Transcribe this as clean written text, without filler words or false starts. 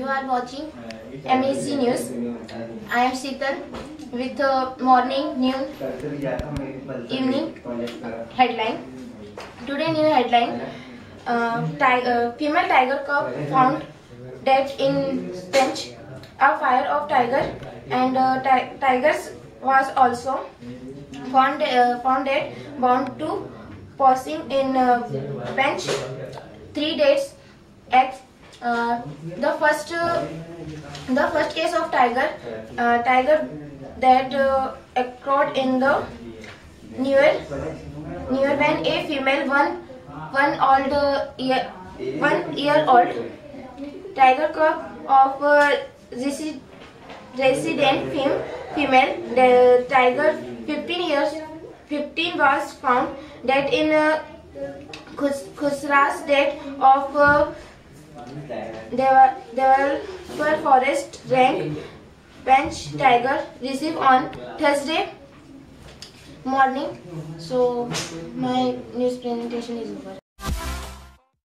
You are watching MSG News. I am Sheetal with morning, noon, evening headline. Today new headline: female tiger cub found dead in stench. A fire of tiger and tigers was also found dead, bound to passing in bench. 3 days at the first case of tiger that occurred in the newer when a female one year old tiger cub of resident female. The tiger 15 was found dead in Khusra's state of Developed Forest rank. Bench tiger received on Thursday morning. So my news presentation is over.